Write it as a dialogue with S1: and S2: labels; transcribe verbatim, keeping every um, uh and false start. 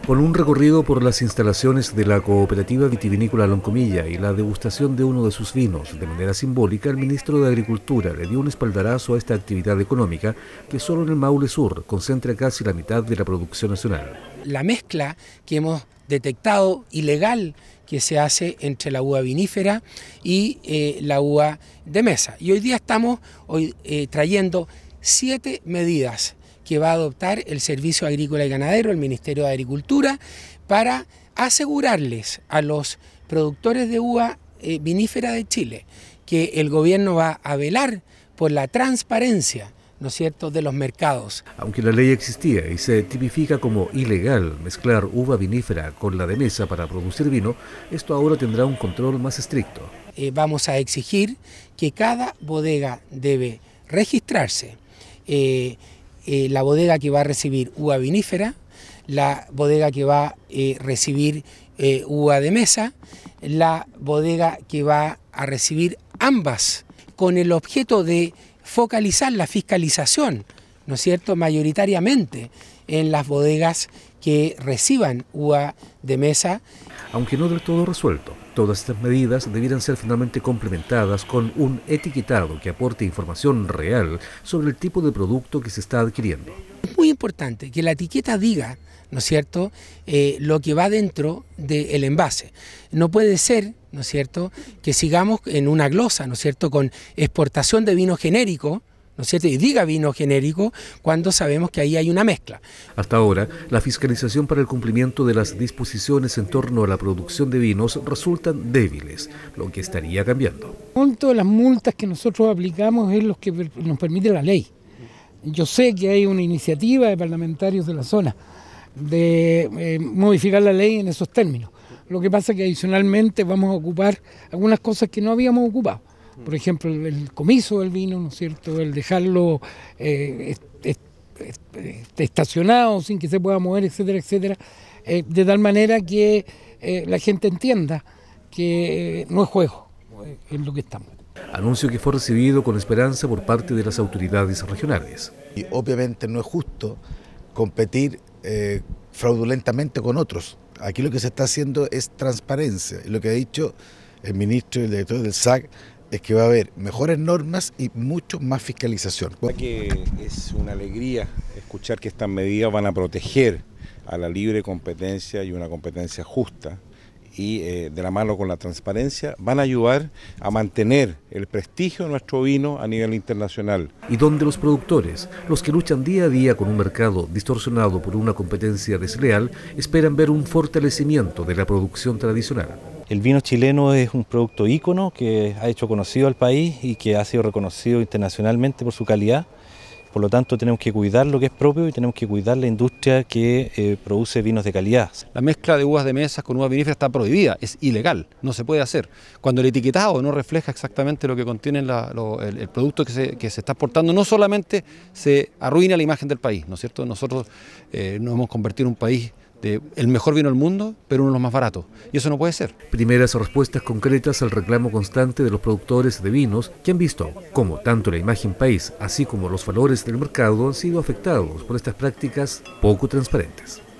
S1: Con un recorrido por las instalaciones de la cooperativa vitivinícola Loncomilla y la degustación de uno de sus vinos de manera simbólica, el ministro de Agricultura le dio un espaldarazo a esta actividad económica que solo en el Maule Sur concentra casi la mitad de la producción nacional.
S2: La mezcla que hemos detectado ilegal que se hace entre la uva vinífera y eh, la uva de mesa. Y hoy día estamos hoy, eh, trayendo siete medidas que va a adoptar el Servicio Agrícola y Ganadero, el Ministerio de Agricultura, para asegurarles a los productores de uva eh, vinífera de Chile que el gobierno va a velar por la transparencia, ¿no es cierto?, de los mercados.
S1: Aunque la ley existía y se tipifica como ilegal mezclar uva vinífera con la de mesa para producir vino, esto ahora tendrá un control más estricto.
S2: Eh, vamos a exigir que cada bodega debe registrarse, eh, eh, la bodega que va a recibir uva vinífera, la bodega que va a eh, recibir eh, uva de mesa, la bodega que va a recibir ambas, con el objeto de focalizar la fiscalización, ¿no es cierto?, mayoritariamente en las bodegas que reciban uva de mesa.
S1: Aunque no del todo resuelto, todas estas medidas debieran ser finalmente complementadas con un etiquetado que aporte información real sobre el tipo de producto que se está adquiriendo.
S2: Es muy importante que la etiqueta diga, ¿no es cierto?, eh, lo que va dentro del envase. No puede ser, ¿no es cierto?, que sigamos en una glosa, ¿no es cierto?, con exportación de vino genérico, ¿no es cierto?, y diga vino genérico cuando sabemos que ahí hay una mezcla.
S1: Hasta ahora, la fiscalización para el cumplimiento de las disposiciones en torno a la producción de vinos resultan débiles, lo que estaría cambiando.
S3: El monto de las multas que nosotros aplicamos es lo que nos permite la ley. Yo sé que hay una iniciativa de parlamentarios de la zona de eh, modificar la ley en esos términos. Lo que pasa es que adicionalmente vamos a ocupar algunas cosas que no habíamos ocupado. Por ejemplo, el, el comiso del vino, ¿no es cierto?, el dejarlo eh, est, est, est, estacionado sin que se pueda mover, etcétera, etcétera, eh, de tal manera que eh, la gente entienda que eh, no es juego, es lo que estamos.
S1: Anuncio que fue recibido con esperanza por parte de las autoridades regionales.
S4: Y obviamente no es justo competir eh, fraudulentamente con otros. Aquí lo que se está haciendo es transparencia. Y lo que ha dicho el ministro y el director del S A C es que va a haber mejores normas y mucho más fiscalización.
S5: Que es una alegría escuchar que estas medidas van a proteger a la libre competencia y una competencia justa, y eh, de la mano con la transparencia van a ayudar a mantener el prestigio de nuestro vino a nivel internacional.
S1: Y donde los productores, los que luchan día a día con un mercado distorsionado por una competencia desleal, esperan ver un fortalecimiento de la producción tradicional.
S6: El vino chileno es un producto ícono que ha hecho conocido al país y que ha sido reconocido internacionalmente por su calidad. Por lo tanto, tenemos que cuidar lo que es propio y tenemos que cuidar la industria que eh, produce vinos de calidad.
S7: La mezcla de uvas de mesa con uvas viníferas está prohibida, es ilegal, no se puede hacer. Cuando el etiquetado no refleja exactamente lo que contiene la, lo, el, el producto que se, que se está exportando, no solamente se arruina la imagen del país, ¿no es cierto? Nosotros eh, nos hemos convertido en un país de el mejor vino del mundo, pero uno de los más baratos. Y eso no puede ser.
S1: Primeras respuestas concretas al reclamo constante de los productores de vinos que han visto cómo tanto la imagen país, así como los valores del mercado han sido afectados por estas prácticas poco transparentes.